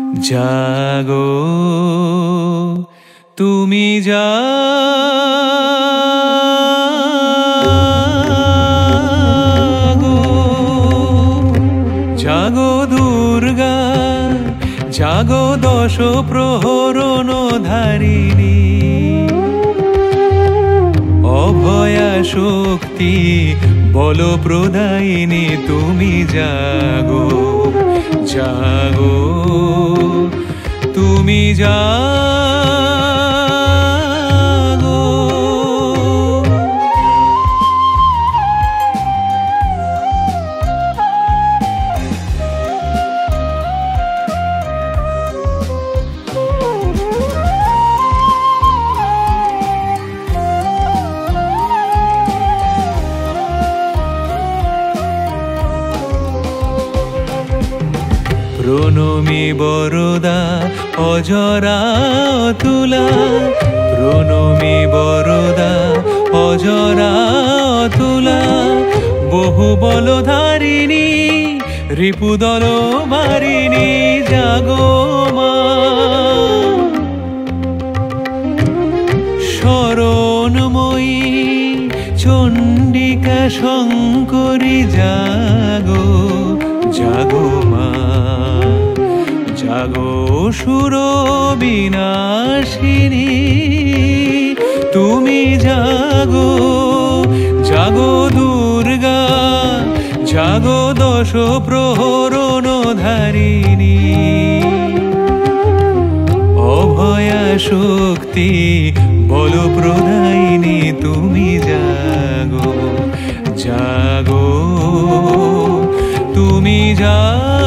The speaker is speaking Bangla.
জাগো তুমি জাগো, জাগো দুর্গা জাগো দশ প্রহরণ ধারিণী, অভয়া শক্তি বল প্রদায়িনী তুমি জাগো, জাগো তুমি জাগো। প্রণমী বরদা অজরা তুলা, প্রণমী বরদা অজরা তুলা, বহু বলধারিণী রিপুদল মারিণী জাগো মা। শরণময়ী চণ্ডিকা শঙ্করী জাগো, জাগো মা, জাগো সুর বিনাশিনী তুমি জাগো, জাগো দুর্গা জাগো দশ প্রহরণ ধারিণী, অভয়া শক্তি বল প্রদায়িনী তুমি জাগো, জাগো তুমি জাগো।